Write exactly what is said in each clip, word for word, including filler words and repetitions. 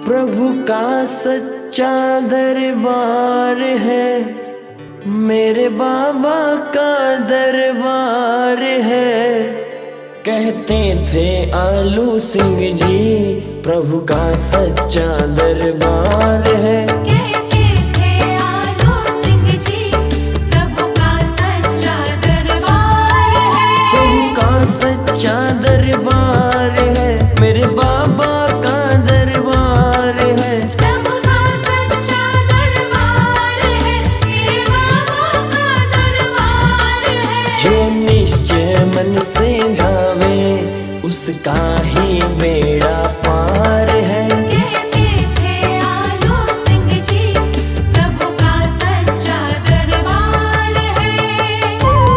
प्रभु का सच्चा दरबार है, मेरे बाबा का दरबार है। कहते थे आलू सिंह जी, प्रभु का सच्चा दरबार है। कहते थे आलू सिंह जी, प्रभु का सच्चा दरबार है। प्रभु का सच्चा दरबार है, मेरे बाबा का दरबार है। प्रभु का सच्चा दरबार है, मेरे बाबा का दरबार है। जो निश्चय मन से गावे, उसका ही बेड़ा पार है। कहते थे आलू सिंह जी, प्रभु का सच्चा दरबार है।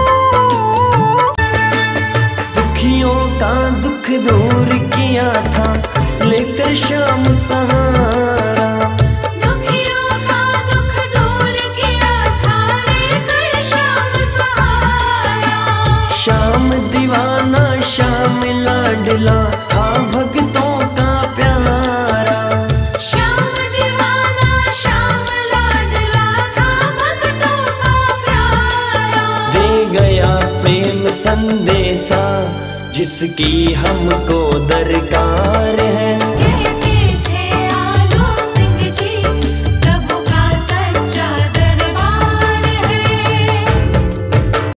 दुखियों का दुख दूर किया था, लेकर शाम सहारा। दुखियों का दुख दूर किया था, लेकर शाम सहारा। श्याम दीवाना श्याम लाडला था भक्तों का प्यारा। श्याम दीवाना श्याम लाडला था भक्तों का प्यारा। दे गया प्रेम संदेशा, जिसकी हमको दरकार